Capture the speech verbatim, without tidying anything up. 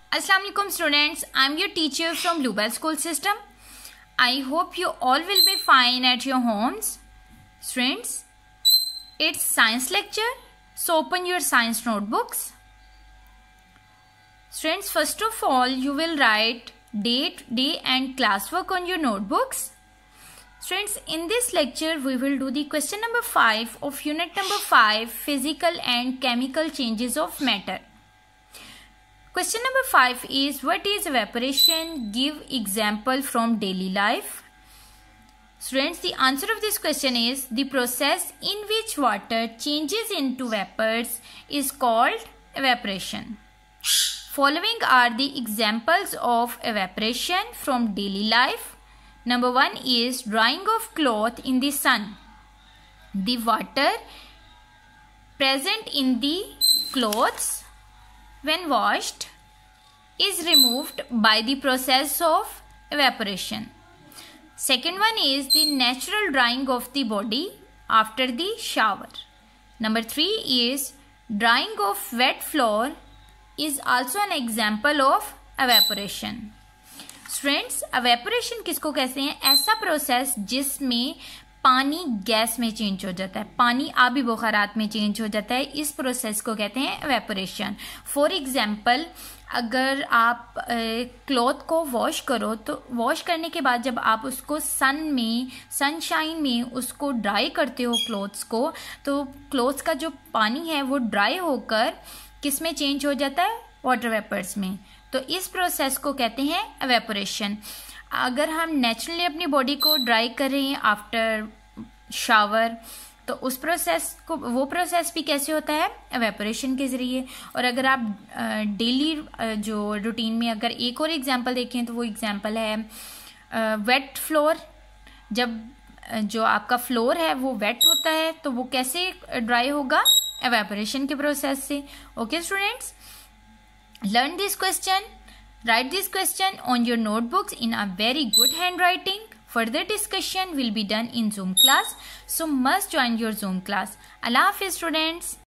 Assalamu alaikum students, I am your teacher from Bluebell School System. I hope you all will be fine at your homes. Students, it's science lecture, so open your science notebooks. Students, first of all, you will write date, day and classwork on your notebooks. Students, in this lecture, we will do the question number five of unit number five, physical and chemical changes of matter. Question number five is, what is evaporation? Give example from daily life. Students, the answer of this question is, the process in which water changes into vapors is called evaporation. Following are the examples of evaporation from daily life. Number one is drying of cloth in the sun. The water present in the clothes when washed is removed by the process of evaporation. Second one is the natural drying of the body after the shower. Number three is drying of wet floor is also an example of evaporation. Students, evaporation किसको कहते हैं? ऐसा process जिसमें पानी gas में change हो जाता है, पानी आबी बुखारात में चेंज हो जाता है, इस प्रोसेस को कहते हैं एवेपोरेशन. फॉर एग्जांपल, अगर आप क्लॉथ को वॉश करो तो वॉश करने के बाद जब आप उसको सन में सनशाइन में उसको ड्राई करते हो क्लॉथ्स को, तो क्लॉथ्स का जो पानी है वो ड्राई होकर किस में चेंज हो जाता है? वाटर वेपर्स में. तो इस प्रोसेस को कहते हैं एवेपोरेशन. अगर हम नेचुरली अपनी बॉडी को ड्राई कर रहे हैं आफ्टर शावर, तो उस प्रोसेस को वो प्रोसेस भी कैसे होता है? एवेपोरेशन के ज़रिए. और अगर आप डेली जो रूटीन में अगर एक और एग्जांपल देखें तो वो एग्जांपल है वेट फ्लोर. जब जो आपका फ्लोर है वो वेट होता है तो वो कैसे ड्राई होगा? एवेपोरेशन के प्रोसेस से. Okay students, learn this question. Write this question on your notebooks in a very good handwriting. Further discussion will be done in Zoom class. So must join your Zoom class. Allah Hafiz students.